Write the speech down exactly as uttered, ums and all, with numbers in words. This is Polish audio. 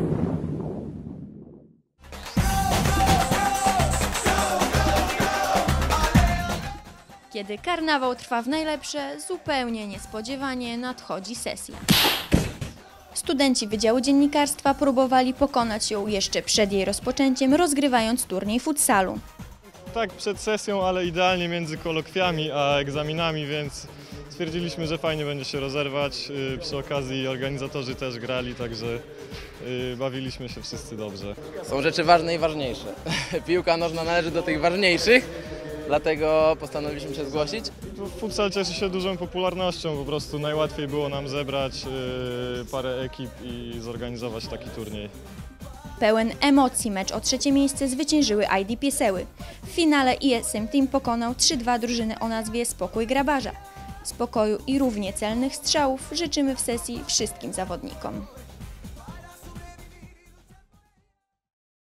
Kiedy karnawał trwa w najlepsze, zupełnie niespodziewanie nadchodzi sesja. Studenci Wydziału Dziennikarstwa próbowali pokonać ją jeszcze przed jej rozpoczęciem, rozgrywając turniej futsalu. Tak, przed sesją, ale idealnie między kolokwiami a egzaminami, więc stwierdziliśmy, że fajnie będzie się rozerwać. Przy okazji organizatorzy też grali, także bawiliśmy się wszyscy dobrze. Są rzeczy ważne i ważniejsze. Piłka nożna należy do tych ważniejszych, dlatego postanowiliśmy się zgłosić. Futsal cieszy się dużą popularnością, po prostu najłatwiej było nam zebrać parę ekip i zorganizować taki turniej. Pełen emocji mecz o trzecie miejsce zwyciężyły I D Pieseły. W finale I S M Team pokonał trzy dwa drużyny o nazwie Spokój Grabarza. Spokoju i równie celnych strzałów życzymy w sesji wszystkim zawodnikom.